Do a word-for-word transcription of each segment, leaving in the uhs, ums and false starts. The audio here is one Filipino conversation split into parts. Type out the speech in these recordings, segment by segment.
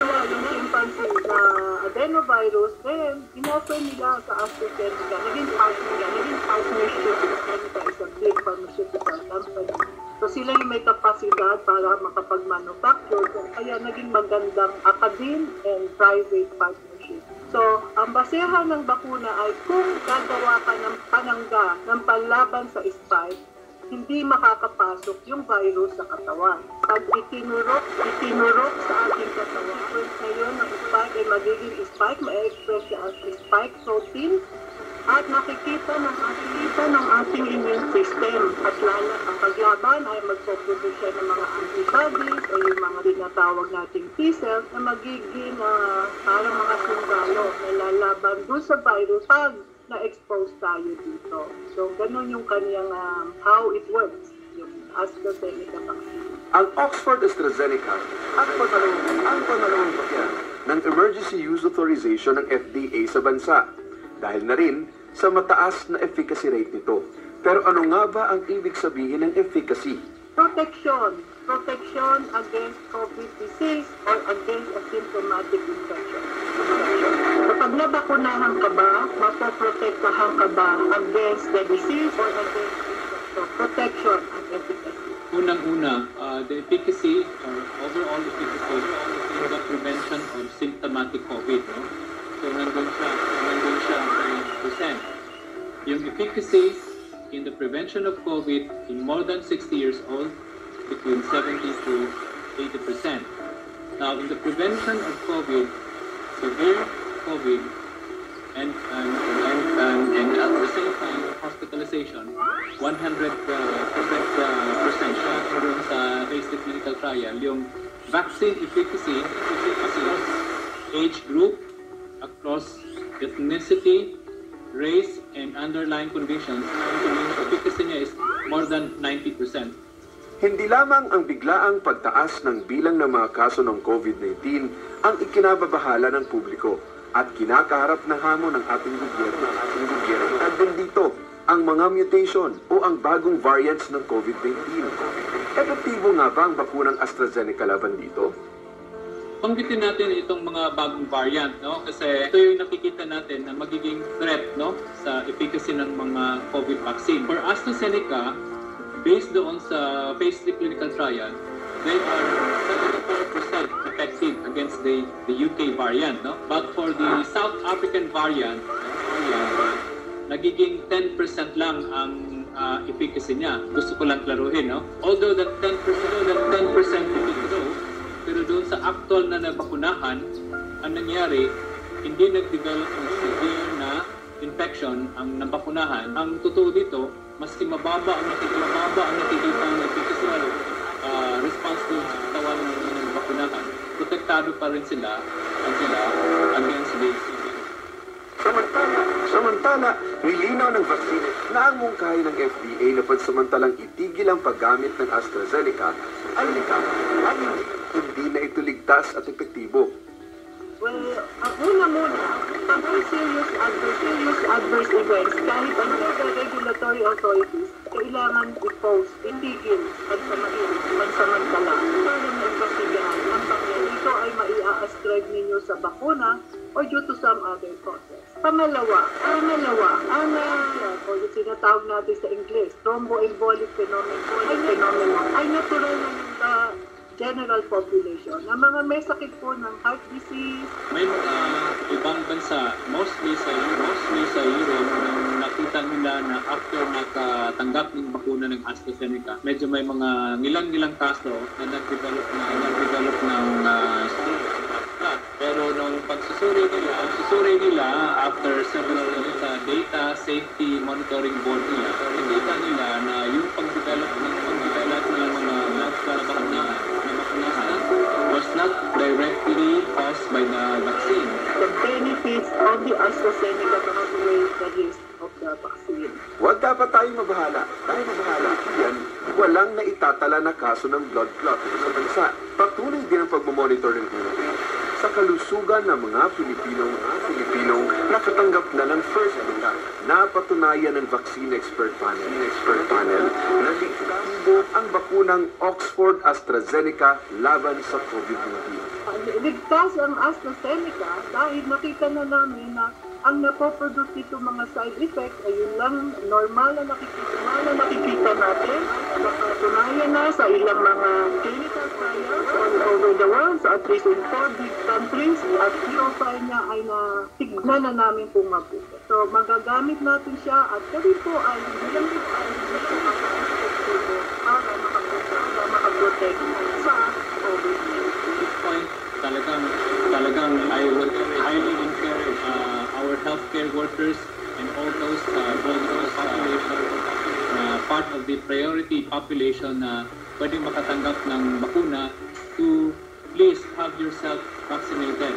Kaya yung chimpanzee na adenovirus, then inoffer nila sa AstraZeneca, naging partner nila, naging partnership with AstraZeneca is a big pharmaceutical company. So sila yung may kapasidad para makapag-manufacture, kaya naging magandang academe and private partnership. So, ang basehan ng bakuna ay kung gagawa ka ng panangga ng panlaban sa spike, hindi makakapasok yung virus sa katawan. Pag itinurok, itinurok sa ating katawan, ngayon ang spike ay magiging spike, ma-express siya as spike protein, at nakikita ng nakikita ng ating immune system. At lalo ang paglaban ay magpo-produce siya ng mga antibodies o yung mga tinatawag nating T-cells na magiging uh, parang mga sundalo na lalaban doon sa virus pag na-expose tayo dito. So, ganun yung kaniyang um, how it works, yung AstraZeneca vaccine. Ang Oxford AstraZeneca ang pangalawang, ang pangalawang pakyan ng Emergency Use Authorization ng F D A sa bansa dahil na rin sa mataas na efficacy rate nito. Pero ano nga ba ang ibig sabihin ng efficacy? Protection. Protection against COVID disease or against asymptomatic infection. Kapag nabakunahan ka ba, mapoprotektahan ka ba against the disease or against infection? Protection and efficacy. Unang-una, uh, the efficacy or overall efficacy in the prevention of symptomatic COVID. No? So, nandun siya, nandun siya nine percent. Yung efficacy in the prevention of COVID in more than sixty years old, between seventy to eighty percent. Now, in the prevention of COVID, severe COVID, and, and, and, and, and at the same time, hospitalization, one hundred percent siya dun sa phase three clinical trial. Yung vaccine efficacy, efficacy age group, across ethnicity, race, and underlying conditions, ang efficacy niya is more than ninety percent. Hindi lamang ang biglaang pagtaas ng bilang ng mga kaso ng COVID nineteen ang ikinababahala ng publiko at kinakaharap na hamon ng ating gobyerno. Ating gobyerno. At din dito, ang mga mutation o ang bagong variants ng COVID nineteen. Epektibo nga ba ang bakunang AstraZeneca laban dito? Panggitin natin itong mga bagong variant, no? Kasi ito yung nakikita natin na magiging threat, no, sa efficacy ng mga COVID vaccine. For AstraZeneca, based doon sa phase three clinical trial, they are seventy-four percent effective against the, the U K variant, no? But for the South African variant, variant nagiging ten percent lang ang uh, efficacy niya. Gusto ko lang klaruhin, no? Although that ten percent, that ten percent efficacy, pero doon sa actual na nabakunahan, ang nangyari, hindi nag-develop ng severe na infection ang nabakunahan. Ang totoo dito, maski mababa ang nakikita, mababa ang nakikita ng efficacy uh, response to katawan ng nabakunahan. Protektado pa rin sila, ang sila against the Samantala, samantala, nilinaw ng vaccine na ang mungkahi ng F D A na pansamantalang itigil ang paggamit ng AstraZeneca ay ay hindi na ito ligtas at epektibo. Well, ang una muna, pag may serious adverse, serious adverse events, kahit ang regulatory authorities, kailangan i-post, itigil, pansamantala, pansamantala. Para na investigahan ang pangyayari. Ito ay maia-ascribe ninyo sa bakuna or due to some other causes. Pangalawa, pangalawa, ang uh, o yung sinatawag natin sa English, thromboembolic phenomenon, ay phenomenon, ay natural ng uh, general population na mga may sakit po ng heart disease. May mga ibang bansa, mostly sa mostly sa Europe, nang nakita nila na after nakatanggap ng bakuna ng AstraZeneca, medyo may mga nilang-nilang kaso na nag-develop na nag-develop ng uh, stroke. Pero nung pagsusuri nila, ang susuri nila after several uh, data safety monitoring board nila, nakita nila na yung pag-develop ng pag-develop ng mga bakuna was not directly caused by the vaccine. The benefits of the AstraZeneca outweigh the risk of the vaccine. Huwag dapat tayo mabahala. Tayo mabahala. Yan, walang naitatala na kaso ng blood clot sa bansa. Patuloy din ang pagmamonitor ng ulo sa kalusugan ng mga Pilipinong mga Pilipinong nakatanggap na ng first dose. Napatunayan ng vaccine expert panel, expert panel na ligtas ang bakunang Oxford AstraZeneca laban sa COVID nineteen. ligtas ang AstraZeneca dahil nakita na namin na ang napoproduce dito mga side effects ay yun lang normal na nakikita, normal na nakikita natin. Nakatunayan na sa ilang mga clinical trials all over the world, so at least in four big countries, at profile niya ay natignan na namin pong mabuti. So magagamit natin siya at kami po ay bilang ito ay bilang epektibo para makaprotect sa COVID nineteen. Talagang, talagang I would highly encourage uh, our healthcare workers and all those, uh, all those population, uh, part of the priority population na uh, pwedeng makatanggap ng bakuna to please have yourself vaccinated.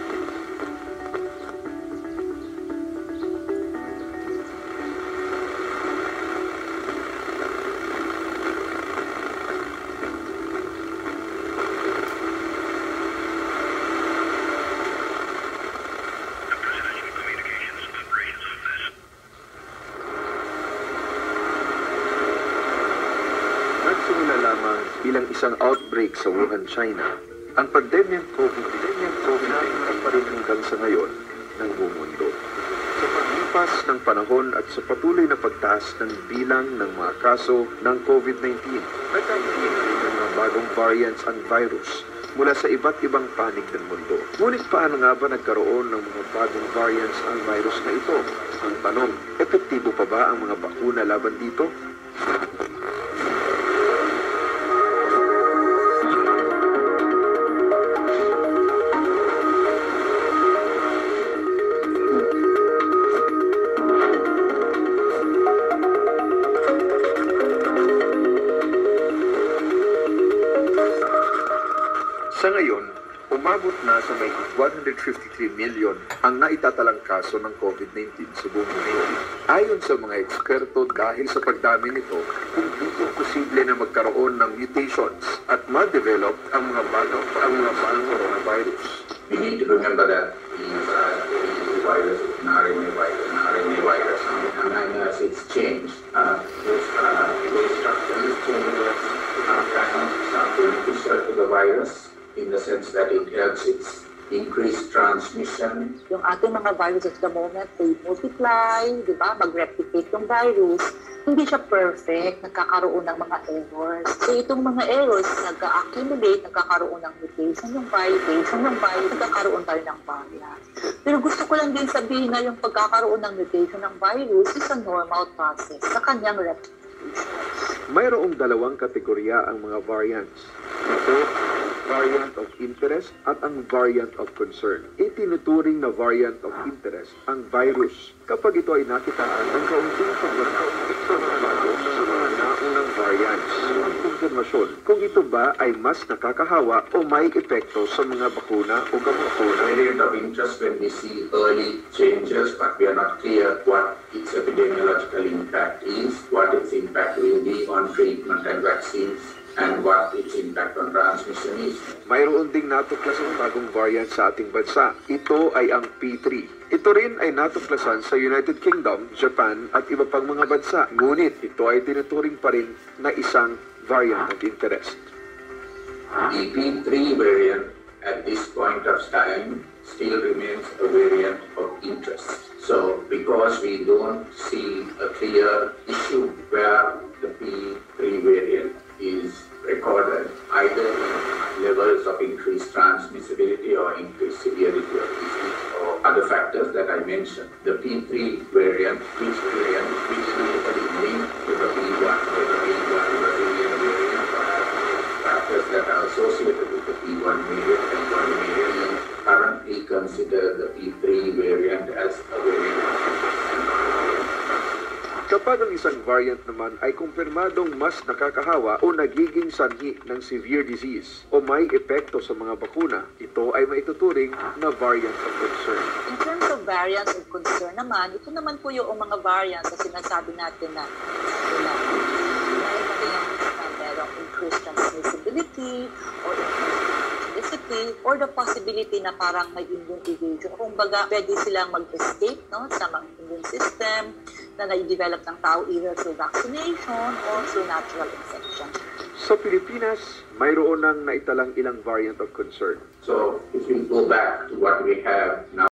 Nagsimula lamang bilang isang outbreak sa Wuhan, China, ang pandemyang COVID nineteen ay pa rin hanggang sa ngayon ng buong mundo. Sa paglipas ng panahon at sa patuloy na pagtaas ng bilang ng mga kaso ng COVID nineteen, nagkakaroon ng mga bagong variants ang virus mula sa iba't ibang panig ng mundo. Ngunit paano nga ba nagkaroon ng mga bagong variants ang virus na ito? Ang tanong, epektibo pa ba ang mga bakuna laban dito? Sa ngayon, umabot na sa may one hundred fifty-three million ang naitatalang kaso ng COVID nineteen sa buong mundo. Ayon sa mga eksperto, dahil sa pagdami nito, hindi po posible na magkaroon ng mutations at ma-develop ang mga bagong ang mga bagong coronavirus. We need to remember that these uh, the virus is an R N A virus, an R N A virus, and amino acids change. Uh, those, uh, those structures changes are kind of beneficial to the virus, in the sense that it helps its increased transmission. Yung ating mga virus at the moment, they multiply, di ba? Mag-replicate yung virus. Hindi siya perfect, nagkakaroon ng mga errors. So itong mga errors, nag-accumulate, nagkakaroon ng mutation yung virus, mutation yung virus, nagkakaroon tayo ng variant. Pero gusto ko lang din sabihin na yung pagkakaroon ng mutation ng virus is a normal process sa kanyang replication. Mayroong dalawang kategorya ang mga variants. Ito, variant of interest at ang variant of concern. Itinuturing na variant of interest ang virus kapag ito ay nakitaan ng kaunting pagbabago sa mga naunang variants. Ang konfirmasyon kung ito ba ay mas nakakahawa o may epekto sa mga bakuna o gamot. Variant of interest when we see early changes, but we are not clear what its epidemiological impact is, what its impact will be on treatment and vaccines, and what its impact on transmission is. Mayroon ding natuklasang bagong variant sa ating bansa. Ito ay ang P three. Ito rin ay natuklasan sa United Kingdom, Japan at iba pang mga bansa. Ngunit ito ay tinuturing pa rin na isang variant of interest. The P three variant at this point of time still remains a variant of interest. So because we don't see a clear issue where the P three variant is recorded either in levels of increased transmissibility or increased severity of disease or other factors that I mentioned. The P three variant, which variant, which usually linked to the P one, or the P one Brazilian variant, or factors that are associated with the P one variant and one variant, currently consider the P three variant as a variant. Kapag ang isang variant naman ay kumpirmadong mas nakakahawa o nagiging sanhi ng severe disease o may epekto sa mga bakuna, ito ay maituturing na variant of concern. In terms of variants of concern naman, ito naman po yung mga variants na sinasabi natin na sila na merong increased transmissibility or increased or the possibility na parang may immune evasion. Kung baga, pwede silang mag-escape no, sa mga immune system na na-develop ng tao either through vaccination or through natural infection. Sa Pilipinas, mayroon ng naitalang ilang variant of concern. So if we go back to what we have now,